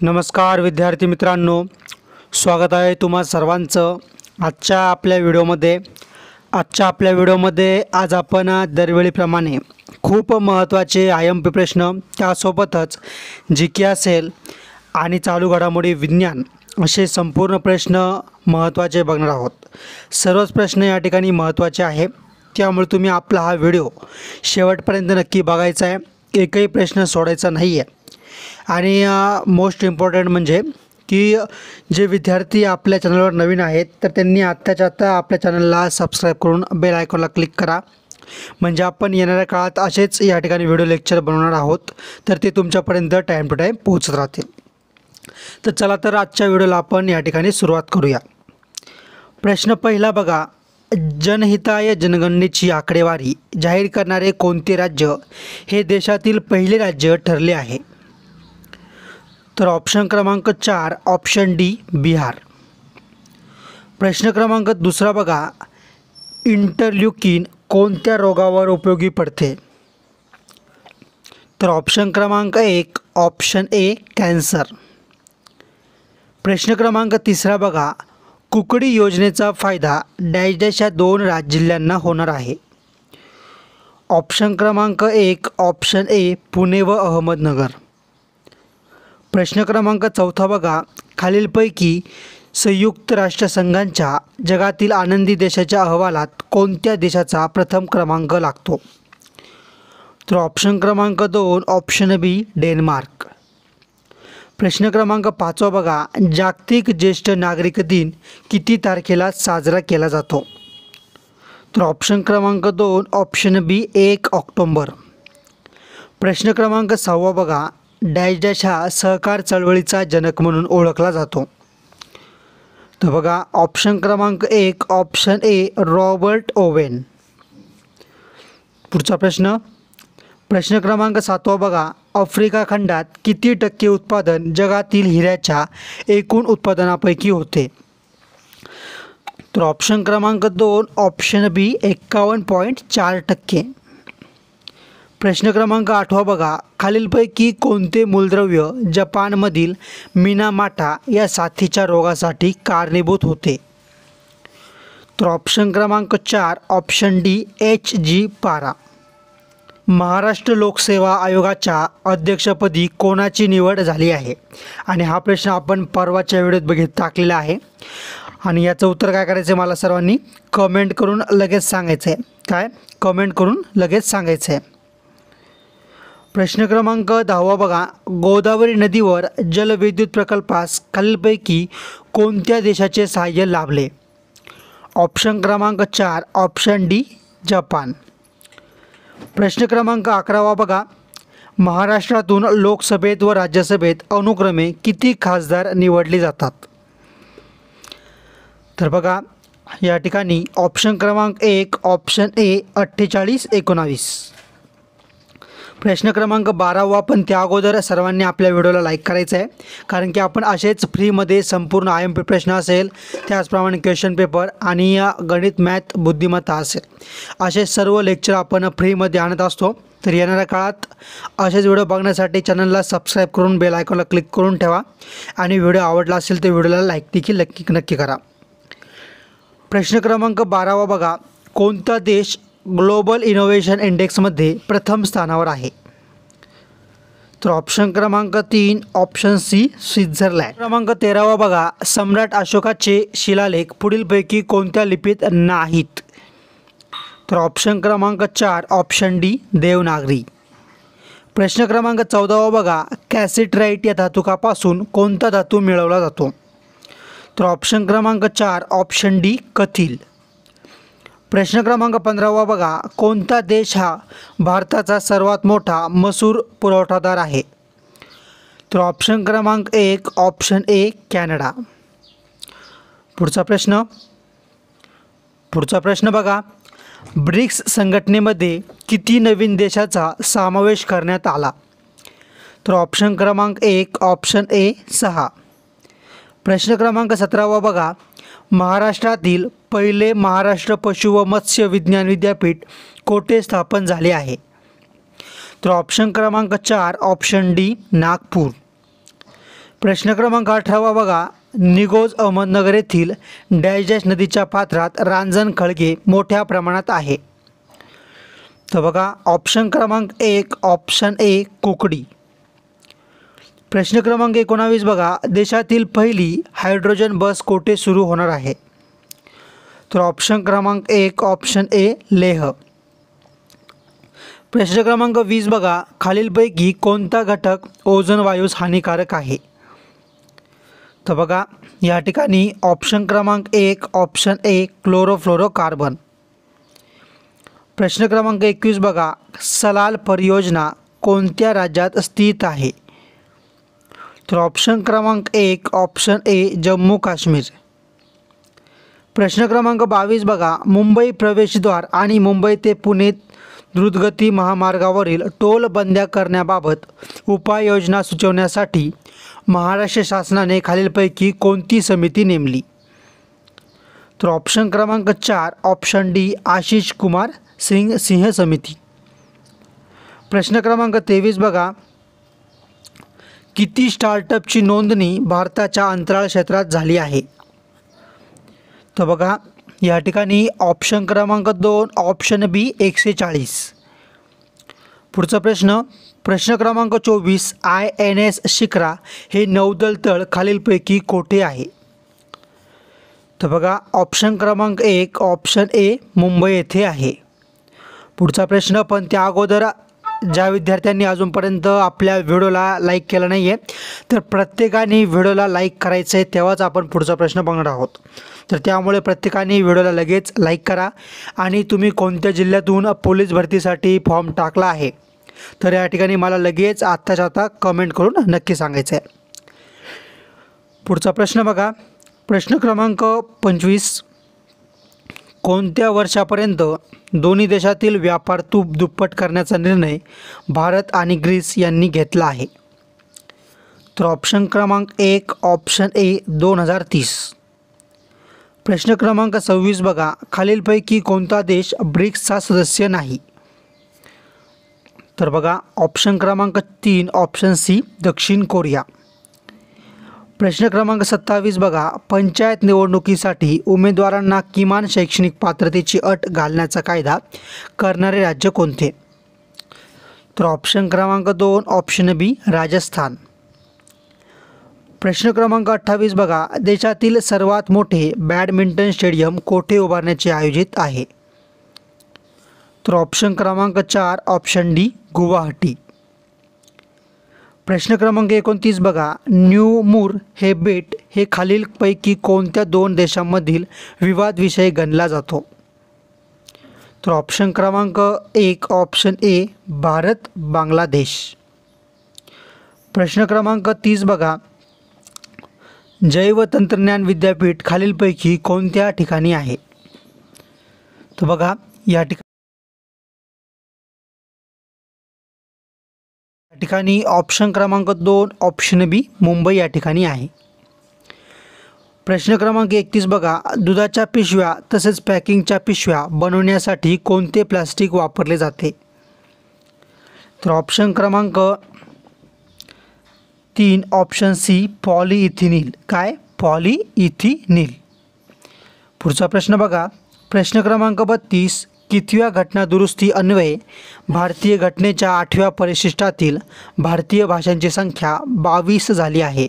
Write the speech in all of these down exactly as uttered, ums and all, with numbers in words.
नमस्कार विद्यार्थी मित्रांनो, स्वागत आहे तुम्हा सर्वांचं आजच्या आपल्या व्हिडिओमध्ये। आजच्या आपल्या व्हिडिओमध्ये आज आपण दरवेळीप्रमाणे खूप महत्त्वाचे आय एम पी प्रश्न, त्यासोबतच जी के असेल आणि चालू घडामोडी विज्ञान असे संपूर्ण प्रश्न महत्त्वाचे बघणार आहोत। सर्वच प्रश्न या ठिकाणी महत्त्वाचे आहे, त्यामुळे तुम्ही आपला हा व्हिडिओ शेवटपर्यंत नक्की बघायचा आहे, एकही प्रश्न सोडायचा नाही आहे। आणि मोस्ट इम्पॉर्टंट म्हणजे की जे विद्यार्थी आपल्या चॅनलवर नवीन आहेत तर त्यांनी आत्ताच्या आत्ता आपल्या चॅनलला सबस्क्राईब करून बेल आयकॉनला क्लिक करा, म्हणजे आपण येणाऱ्या काळात असेच या ठिकाणी व्हिडिओ लेक्चर बनवणार आहोत, तर ते तुमच्यापर्यंत टाईम टू टाईम पोहोचत राहतील। तर चला तर आजच्या व्हिडिओला आपण या ठिकाणी सुरुवात करूया। प्रश्न पहिला बघा, जनहिताय जनगणनेची आकडेवारी जाहीर करणारे कोणते राज्य हे देशातील पहिले राज्य ठरले आहे? तर ऑप्शन क्रमांक चार, ऑप्शन डी बिहार। प्रश्न क्रमांक दुसरा बघा, इंटरल्युकिन कोणत्या रोगावर उपयोगी पडते? तर ऑप्शन क्रमांक एक, ऑप्शन ए कॅन्सर। प्रश्न क्रमांक तिसरा बघा, कुकडी योजनेचा फायदा डॅश डॅश या दोन राज जिल्ह्यांना होणार आहे? ऑप्शन क्रमांक एक, ऑप्शन ए पुणे व अहमदनगर। प्रश्न क्रमांक चौथा बघा, खालीलपैकी संयुक्त राष्ट्रसंघाच्या जगातील आनंदी देशाच्या अहवालात कोणत्या देशाचा प्रथम क्रमांक लागतो? तर ऑप्शन क्रमांक दोन, ऑप्शन बी डेन्मार्क। प्रश्न क्रमांक पाचवा बघा, जागतिक ज्येष्ठ नागरिक दिन किती तारखेला साजरा केला जातो? तर ऑप्शन क्रमांक दोन, ऑप्शन बी एक ऑक्टोंबर। प्रश्न क्रमांक सहावा बघा, डॅश डॅश हा सहकार चळवळीचा जनक म्हणून ओळखला जातो? तर बघा ऑप्शन क्रमांक एक, ऑप्शन ए रॉबर्ट ओवेन। पुढचा प्रश्न प्रश्न क्रमांक सातवा बघा, आफ्रिका खंडात किती टक्के उत्पादन जगातील हिऱ्याच्या एकूण उत्पादनापैकी होते? तर ऑप्शन क्रमांक दोन, ऑप्शन बी एक्कावन्न पॉईंट चार टक्के। प्रश्न क्रमांक आठवा बघा, खालीलपैकी कोणते मूलद्रव्य जपानमधील मिनामाटा या साथीच्या रोगासाठी कारणीभूत होते? तर ऑप्शन क्रमांक चार, ऑप्शन डी एच जी पारा। महाराष्ट्र लोकसेवा आयोगाच्या अध्यक्षपदी कोणाची निवड झाली आहे? आणि हा प्रश्न आपण परवाच्या व्हिडिओत बघित टाकलेला आहे, आणि याचं उत्तर काय करायचं आहे मला सर्वांनी कमेंट करून लगेच सांगायचं आहे। काय कमेंट करून लगेच सांगायचं आहे। प्रश्न क्रमांक दहावा बघा, गोदावरी नदीवर जलविद्युत प्रकल्पास खालीलपैकी कोणत्या देशाचे सहाय्य लाभले? ऑप्शन क्रमांक चार, ऑप्शन डी जपान। प्रश्न क्रमांक अकरावा बघा, महाराष्ट्रातून लोकसभेत व राज्यसभेत अनुक्रमे किती खासदार निवडले जातात? तर बघा या ठिकाणी ऑप्शन क्रमांक एक, ऑप्शन ए अठ्ठेचाळीस एकोणावीस। प्रश्न क्रमांक बारावा, पण त्या अगोदर सर्वांनी आपल्या व्हिडिओला लाईक करायचं आहे, कारण की आपण असेच फ्रीमध्ये संपूर्ण आय एम पी प्रश्न असेल, त्याचप्रमाणे क्वेश्चन पेपर आणि गणित मॅथ बुद्धिमत्ता असेल, असे सर्व लेक्चर आपण फ्रीमध्ये आणत असतो। तर येणाऱ्या काळात असेच व्हिडिओ बघण्यासाठी चॅनलला सबस्क्राईब करून बेल आयकॉनला क्लिक करून ठेवा, आणि व्हिडिओ आवडला असेल तर व्हिडिओला लाईक देखील नक्की नक्की करा। प्रश्न क्रमांक बारावा बघा, कोणता देश ग्लोबल इनोव्हेशन इंडेक्समध्ये प्रथम स्थानावर आहे? तर ऑप्शन क्रमांक तीन, ऑप्शन सी स्वित्झर्लंड। क्रमांक तेरावा बघा, सम्राट अशोकाचे शिलालेख पुढीलपैकी कोणत्या लिपीत नाहीत? तर ऑप्शन क्रमांक चार, ऑप्शन डी देवनागरी। प्रश्न क्रमांक चौदावा बघा, कॅसिटराईट या धातुकापासून कोणता धातू मिळवला जातो? तर ऑप्शन क्रमांक चार, ऑप्शन डी कथिल। प्रश्न क्रमांक पंधरावा बघा, कोणता देश हा भारताचा सर्वात मोठा मसूर पुरवठादार आहे? तर ऑप्शन क्रमांक एक, ऑप्शन ए कॅनडा। पुढचा प्रश्न पुढचा प्रश्न बघा, ब्रिक्स संघटनेमध्ये किती नवीन देशाचा समावेश करण्यात आला? तर ऑप्शन क्रमांक एक, ऑप्शन ए सहा। प्रश्न क्रमांक सतरावा बघा, महाराष्ट्रातील पहिले महाराष्ट्र पशु व मत्स्य विज्ञान विद्यापीठ कोठे स्थापन झाले आहे? तर ऑप्शन क्रमांक चार, ऑप्शन डी नागपूर। प्रश्न क्रमांक अठरावा बघा, निगोज अहमदनगर येथील डॅश डॅश नदीच्या पात्रात रांजण खळगे मोठ्या प्रमाणात आहे. तर बघा ऑप्शन क्रमांक एक ऑप्शन ए कुकडी. प्रश्न क्रमांक एकोणावीस बघा, देशातील पहिली हायड्रोजन बस कोठे सुरू होणार आहे. तर ऑप्शन क्रमांक एक ऑप्शन ए लेह. प्रश्न क्रमांक वीस बघा, खालीलपैकी कोणता घटक ओझोन वायूस हानिकारक आहे. तर बघा या ठिकाणी ऑप्शन क्रमांक एक ऑप्शन ए क्लोरोफ्लोरोकार्बन. प्रश्न क्रमांक एकवीस बघा, सलाल परियोजना कोणत्या राज्यात स्थित आहे. तर ऑप्शन क्रमांक एक ऑप्शन ए जम्मू काश्मीर. प्रश्न क्रमांक बावीस बघा, मुंबई प्रवेशद्वार आणि मुंबई ते पुणे द्रुतगती महामार्गावरील टोल बंद्या करण्याबाबत उपाययोजना सुचवण्यासाठी महाराष्ट्र शासनाने खालीलपैकी कोणती समिती नेमली. तर ऑप्शन क्रमांक चार ऑप्शन डी आशिष कुमार सिंग सिंह समिती. प्रश्न क्रमांक तेवीस बघा, किती स्टार्टअपची नोंदणी भारताच्या अंतराळ क्षेत्रात झाली आहे. तर बघा या ठिकाणी ऑप्शन क्रमांक दोन ऑप्शन बी एकशे चाळीस. पुढचा प्रश्न प्रश्न क्रमांक चोवीस, आय एन एस शिखरा हे नौदल तळ खालीलपैकी कोठे आहे. तर बघा ऑप्शन क्रमांक एक ऑप्शन ए मुंबई येथे आहे. पुढचा प्रश्न, पण त्या अगोदर ज्या विद्यार्थ्यांनी अजूनपर्यंत आपल्या व्हिडिओला लाईक केला नाही आहे तर प्रत्येकाने व्हिडिओला लाईक करायचं आहे, तेव्हाच आपण पुढचा प्रश्न बघणार आहोत. तर त्यामुळे प्रत्येकाने व्हिडिओला लगेच लाईक करा. आणि तुम्ही कोणत्या जिल्ह्यातून पोलीस भरतीसाठी फॉर्म टाकला आहे तर या ठिकाणी मला लगेच आत्ताच्या आता कमेंट करून नक्की सांगायचं आहे. पुढचा प्रश्न बघा, प्रश्न क्रमांक पंचवीस, कोणत्या वर्षापर्यंत दोन्ही देशातील व्यापार तूप दुप्पट करण्याचा निर्णय भारत आणि ग्रीस यांनी घेतला आहे. तर ऑप्शन क्रमांक एक ऑप्शन ए दोन हजार तीस. प्रश्न क्रमांक सव्वीस बघा, खालीलपैकी कोणता देश ब्रिक्सचा सदस्य नाही. तर बघा ऑप्शन क्रमांक तीन ऑप्शन सी दक्षिण कोरिया. प्रश्न क्रमांक सत्तावीस बघा, पंचायत निवडणुकीसाठी उमेदवारांना किमान शैक्षणिक पात्रतेची अट घालण्याचा कायदा करणारे राज्य कोणते. तर ऑप्शन क्रमांक दोन ऑप्शन बी राजस्थान. प्रश्न क्रमांक अठ्ठावीस बघा, देशातील सर्वात मोठे बॅडमिंटन स्टेडियम कोठे उभारण्याचे आयोजित आहे. तर ऑप्शन क्रमांक चार ऑप्शन डी गुवाहाटी. प्रश्न क्रमांक एकोणतीस बघा, न्यू मूर हे बेट हे खालीलपैकी कोणत्या दोन देशांमधील विवाद विषय गणला जातो. तर ऑप्शन क्रमांक एक ऑप्शन ए भारत बांगलादेश. प्रश्न क्रमांक तीस बघा, जैव तंत्रज्ञान विद्यापीठ खालीलपैकी कोणत्या ठिकाणी आहे. तर बघा या ठिकाणी या ठिकाणी ऑप्शन क्रमांक दोन ऑप्शन बी मुंबई या ठिकाणी आहे. प्रश्न क्रमांक एकतीस बघा, दुधाच्या पिशव्या तसेच पॅकिंगच्या पिशव्या बनवण्यासाठी कोणते प्लास्टिक वापरले जाते. तर ऑप्शन क्रमांक तीन ऑप्शन सी पॉलीइथिनील. काय पॉलीइथिनील. पुढचा प्रश्न बघा, प्रश्न क्रमांक बत्तीस, कितव्या घटना दुरुस्ती अन्वये भारतीय घटनेच्या आठव्या परिशिष्टातील भारतीय भाषांची संख्या बावीस झाली आहे.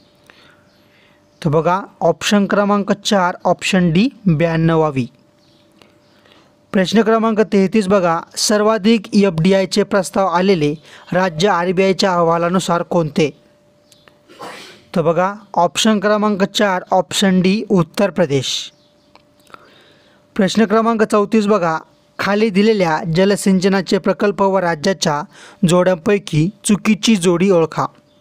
तर बघा ऑप्शन क्रमांक चार ऑप्शन डी ब्याण्णवावी. प्रश्न क्रमांक तेहतीस बघा, सर्वाधिक एफ डी आयचे प्रस्ताव आलेले राज्य आर बी आयच्या अहवालानुसार कोणते. तर बघा ऑप्शन क्रमांक चार ऑप्शन डी उत्तर प्रदेश. प्रश्न क्रमांक चौतीस बघा, खाली दिलेल्या जलसिंचनाचे प्रकल्प व राज्याच्या जोड्यांपैकी चुकीची जोडी ओळखा.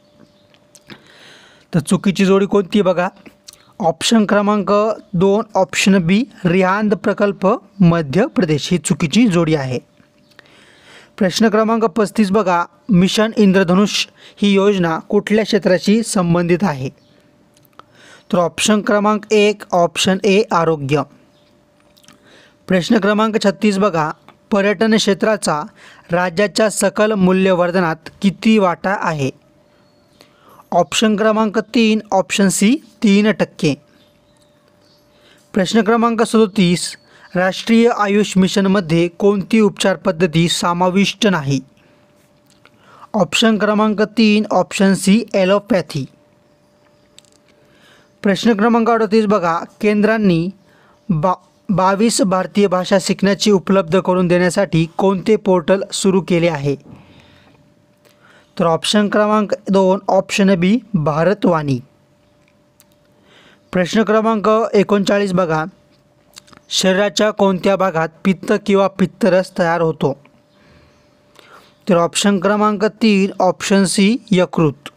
तर चुकीची जोडी कोणती बघा, ऑप्शन क्रमांक दोन ऑप्शन बी रिहांद प्रकल्प मध्य प्रदेश ही चुकीची जोडी आहे. प्रश्न क्रमांक पस्तीस बघा, मिशन इंद्रधनुष ही योजना कुठल्या क्षेत्राशी संबंधित आहे. तर ऑप्शन क्रमांक एक ऑप्शन ए आरोग्य. प्रश्न क्रमांक छत्तीस बघा, पर्यटन क्षेत्राचा राज्याच्या सकल मूल्यवर्धनात किती वाटा आहे. ऑप्शन क्रमांक तीन ऑप्शन सी तीन टक्के. प्रश्न क्रमांक सदोतीस, राष्ट्रीय आयुष मिशनमध्ये कोणती उपचार पद्धती समाविष्ट नाही? ऑप्शन क्रमांक तीन ऑप्शन सी ॲलोपॅथी. प्रश्न क्रमांक अडतीस बघा, केंद्रांनी बा बावीस भारतीय भाषा शिकण्याची उपलब्ध करून देण्यासाठी कोणते पोर्टल सुरू केले आहे? तर ऑप्शन क्रमांक दोन ऑप्शन बी भारतवाणी. प्रश्न क्रमांक एकोणचाळीस बघा, शरीराच्या कोणत्या भागात पित्त किंवा पित्तरस तयार होतो? तर ऑप्शन क्रमांक तीन ऑप्शन सी यकृत.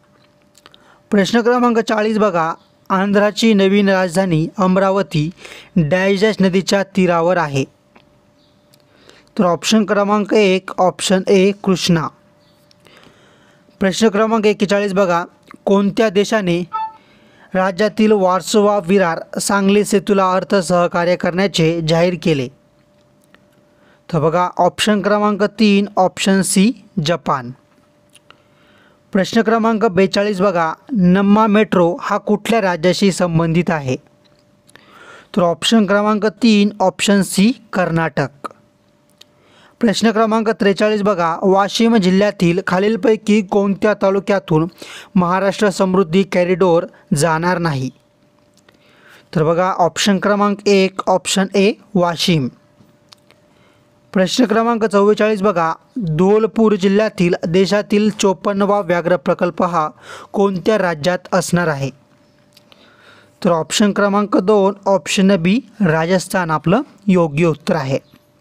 प्रश्न क्रमांक चाळीस बघा, आंध्राची नवीन राजधानी अमरावती डॅश डॅश नदीच्या तीरावर आहे? तर ऑप्शन क्रमांक एक ऑप्शन ए कृष्णा. प्रश्न क्रमांक एक्केचाळीस बघा, कोणत्या देशाने राज्यातील वारसोवा विरार सांगली सेतूला अर्थ सहकार्य करण्याचे जाहीर केले? तर बघा ऑप्शन क्रमांक तीन ऑप्शन सी जपान. प्रश्न क्रमांक बेचाळीस बघा, नम्मा मेट्रो हा कुठल्या राज्याशी संबंधित आहे? तर ऑप्शन क्रमांक तीन ऑप्शन सी कर्नाटक. प्रश्न क्रमांक त्रेचाळीस बघा, वाशिम जिल्ह्यातील खालीलपैकी कोणत्या तालुक्यातून महाराष्ट्र समृद्धी कॉरिडॉर जाणार नाही? तर बघा ऑप्शन क्रमांक एक ऑप्शन ए वाशिम. प्रश्न क्रमांक चव्वेचाळीस बघा, धौलपूर जिल्ह्यातील देशातील चोपन्नवा व्याघ्र प्रकल्प हा कोणत्या राज्यात असणार आहे? तर ऑप्शन क्रमांक दोन ऑप्शन बी राजस्थान आपलं योग्य उत्तर आहे.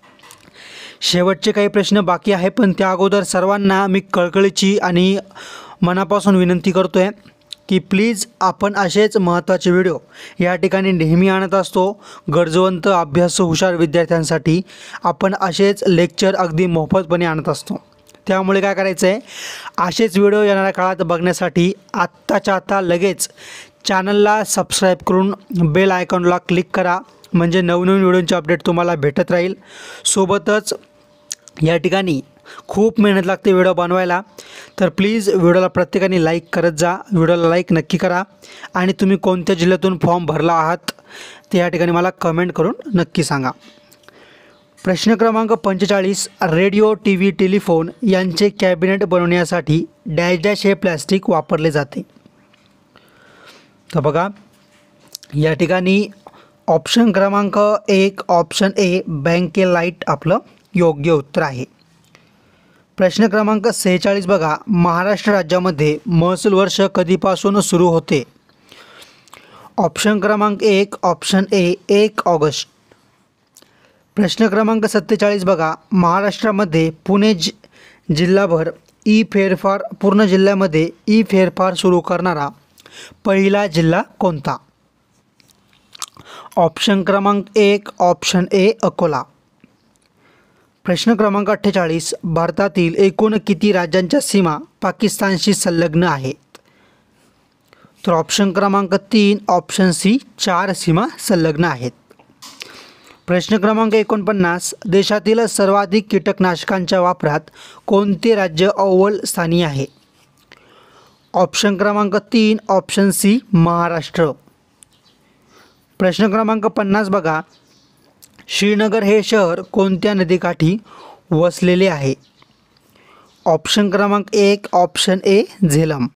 शेवटचे काही प्रश्न बाकी आहे, पण त्या अगोदर सर्वांना मी कळकळीची आणि मनापासून विनंती करतो आहे की प्लीज आपण असेच महत्त्वाचे व्हिडिओ या ठिकाणी नेहमी आणत असतो. गरजवंत अभ्यासू हुशार विद्यार्थ्यांसाठी आपण असेच लेक्चर अगदी मोफतपणे आणत असतो. त्यामुळे काय करायचं आहे, असेच व्हिडिओ येणाऱ्या काळात बघण्यासाठी आत्ताच्या आत्ता लगेच चॅनलला सबस्क्राईब करून बेल आयकॉनला क्लिक करा, म्हणजे नवनवीन व्हिडिओचे अपडेट तुम्हाला भेटत राहील. सोबतच या ठिकाणी खूप मेहनत लागते व्हिडिओ बनवायला, तर प्लीज व्हिडिओला प्रत्येकाने लाईक करत जा. व्हिडिओला लाईक नक्की करा आणि तुम्ही कोणत्या जिल्ह्यातून फॉर्म भरला आहात ते या ठिकाणी मला कमेंट करून नक्की सांगा. प्रश्न क्रमांक पंचेचाळीस, रेडिओ टी व्ही टेलिफोन यांचे कॅबिनेट बनवण्यासाठी डॅश डॅश हे प्लॅस्टिक वापरले जाते? तर बघा या ठिकाणी ऑप्शन क्रमांक एक ऑप्शन ए बँकेलाइट आपलं योग्य उत्तर आहे. प्रश्न क्रमांक सेहेचाळीस बघा, महाराष्ट्र राज्यामध्ये महसूल वर्ष कधीपासून सुरू होते? ऑप्शन क्रमांक एक ऑप्शन ए एक ऑगस्ट. प्रश्न क्रमांक सत्तेचाळीस बघा, महाराष्ट्रामध्ये पुणे जि जिल्हाभर ई फेरफार पूर्ण जिल्ह्यामध्ये ई फेरफार सुरू करणारा पहिला जिल्हा कोणता? ऑप्शन क्रमांक एक ऑप्शन ए अकोला. प्रश्न क्रमांक अठ्ठेचाळीस, भारतातील एकूण किती राज्यांच्या सीमा पाकिस्तानशी संलग्न आहेत? तर ऑप्शन क्रमांक तीन ऑप्शन सी चार सीमा संलग्न आहेत. प्रश्न क्रमांक एकोणपन्नास, देशातील सर्वाधिक कीटकनाशकांच्या वापरात कोणते राज्य अव्वल स्थानी आहे? ऑप्शन क्रमांक तीन ऑप्शन सी महाराष्ट्र. प्रश्न क्रमांक पन्नास बघा, श्रीनगर हे शहर कोणत्या नदीकाठी वसलेले आहे? ऑप्शन क्रमांक एक ऑप्शन ए झेलम.